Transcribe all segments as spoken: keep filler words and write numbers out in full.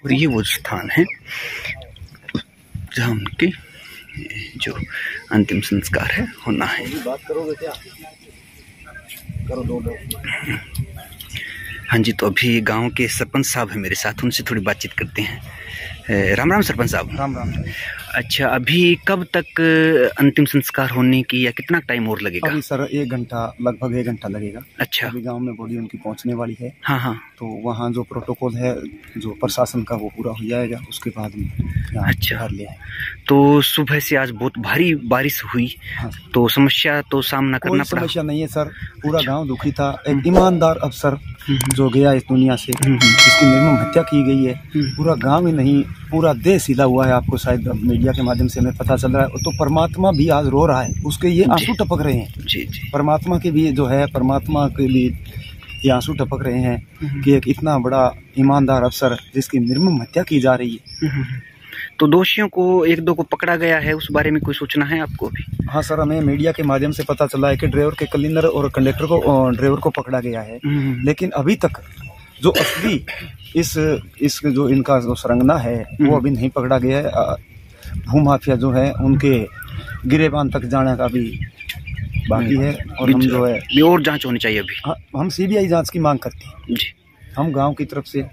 और ये वो स्थान है जहाँ उनके जो अंतिम संस्कार है होना है। बात करोगे क्या? करो दो दो। हाँ जी, तो अभी गांव के सरपंच साहब हैं मेरे साथ, उनसे थोड़ी बातचीत करते हैं। राम राम सरपंच साहब। राम राम। अच्छा, अभी कब तक अंतिम संस्कार होने की या कितना टाइम और लगेगा? अभी सर एक घंटा, लगभग एक घंटा लगेगा। अच्छा, अभी गांव में बॉडी उनकी पहुंचने वाली है। हाँ हाँ। तो वहाँ जो प्रोटोकॉल है जो प्रशासन का वो पूरा हो जाएगा, उसके बाद में अच्छा घर ले आए। तो सुबह से आज बहुत भारी बारिश हुई। हाँ। तो समस्या तो सामना करना पड़ा? समस्या नहीं है सर, पूरा गाँव दुखी था। एक ईमानदार अफसर जो गया इस दुनिया से, जिसकी निर्मम हत्या की गई है, पूरा गांव ही नहीं पूरा देश हिला हुआ है। आपको शायद मीडिया के माध्यम से हमें पता चल रहा है। तो परमात्मा भी आज रो रहा है, उसके ये आंसू टपक रहे हैं। जी जी। परमात्मा के भी जो है, परमात्मा के लिए ये आंसू टपक रहे हैं कि एक इतना बड़ा ईमानदार अफसर जिसकी निर्मम हत्या की जा रही है। तो दोषियों को एक दो को पकड़ा गया है, उस बारे में कोई सूचना है आपको भी? हाँ सर, हमें मीडिया के माध्यम से पता चला है कि ड्राइवर के क्लीनर और कंडक्टर को ड्राइवर को पकड़ा गया है। लेकिन अभी तक जो असली इस इस जो इनका जो सरंगना है वो अभी नहीं पकड़ा गया है। भूमाफिया जो है उनके गिरेबान तक जाने का भी बाकी है। और हम जो है ये और जांच होनी चाहिए अभी। हम सीबीआई जांच की मांग करते हैं जी। हम गांव की तरफ से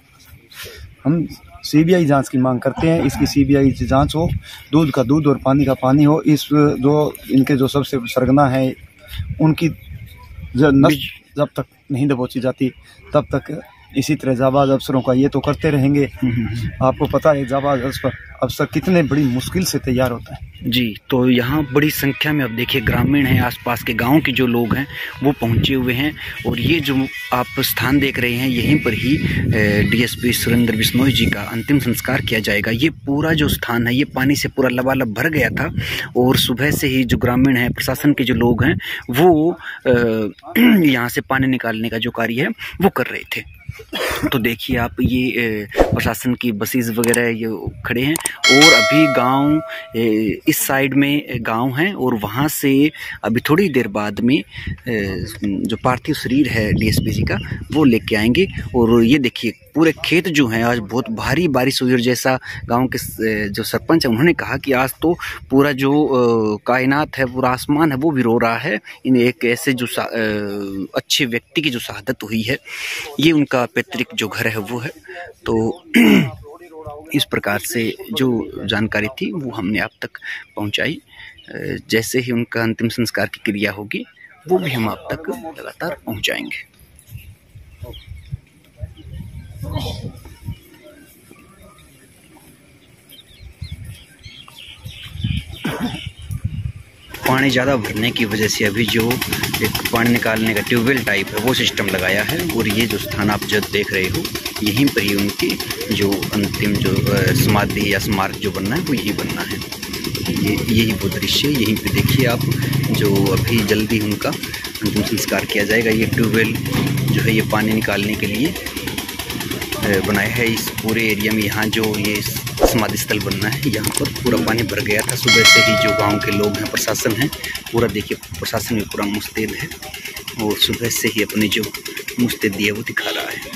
हम सीबीआई जांच की मांग करते हैं। इसकी सीबीआई जांच हो, दूध का दूध और पानी का पानी हो। इस जो इनके जो सबसे सरगना है उनकी नस जब तक नहीं दबोची जाती तब तक इसी तरह जाबाज अफसरों का ये तो करते रहेंगे। आपको पता है जाबाज अफसर कितने बड़ी मुश्किल से तैयार होता है जी। तो यहाँ बड़ी संख्या में अब देखिए ग्रामीण हैं, आसपास के गांव के जो लोग हैं वो पहुँचे हुए हैं। और ये जो आप स्थान देख रहे हैं, यहीं पर ही डीएसपी सुरेंद्र बिश्नोई जी का अंतिम संस्कार किया जाएगा। ये पूरा जो स्थान है ये पानी से पूरा लबालब भर गया था। और सुबह से ही जो ग्रामीण हैं, प्रशासन के जो लोग हैं, वो यहाँ से पानी निकालने का जो कार्य है वो कर रहे थे। तो देखिए आप, ये प्रशासन की बसेस वगैरह ये खड़े हैं। और अभी गांव इस साइड में गांव है और वहां से अभी थोड़ी देर बाद में जो पार्थिव शरीर है डीएसपी जी का वो लेके आएंगे। और ये देखिए पूरे खेत जो हैं, आज बहुत भारी बारिश हुई और जैसा गांव के जो सरपंच है उन्होंने कहा कि आज तो पूरा जो कायनात है, पूरा आसमान है वो भी रो रहा है। इन एक ऐसे जो अच्छे व्यक्ति की जो शहादत हुई है, ये उनका पैतृक जो घर है वो है। तो इस प्रकार से जो जानकारी थी वो हमने आप तक पहुंचाई। जैसे ही उनका अंतिम संस्कार की क्रिया होगी वो भी हम आप तक लगातार पहुंचाएंगे। पानी ज़्यादा भरने की वजह से अभी जो एक पानी निकालने का ट्यूबवेल टाइप है वो सिस्टम लगाया है। और ये जो स्थान आप जब देख रहे हो, यहीं पर ही उनकी जो अंतिम जो समाधि या स्मारक जो बनना है वो यही बनना है। ये यही वो दृश्य, यहीं पे देखिए आप, जो अभी जल्दी उनका अंतिम संस्कार किया जाएगा। ये ट्यूबवेल जो है ये पानी निकालने के लिए बनाया है इस पूरे एरिया में। यहाँ जो ये समाधि स्थल बनना है, यहाँ पर पूरा पानी भर गया था। सुबह से ही जो गांव के लोग हैं, प्रशासन है, पूरा देखिए प्रशासन भी पूरा मुस्तैद है और सुबह से ही अपनी जो मुस्तैदी है वो दिखा रहा है।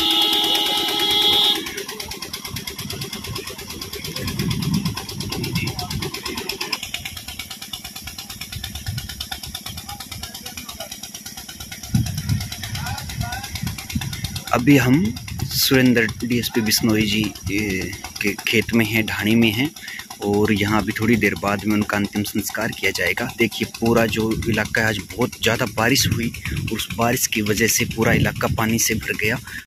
अभी हम सुरेंद्र डीएसपी बिश्नोई जी के खेत में हैं, ढाणी में हैं। और यहाँ अभी थोड़ी देर बाद में उनका अंतिम संस्कार किया जाएगा। देखिए पूरा जो इलाका है, आज बहुत ज़्यादा बारिश हुई और उस बारिश की वजह से पूरा इलाका पानी से भर गया।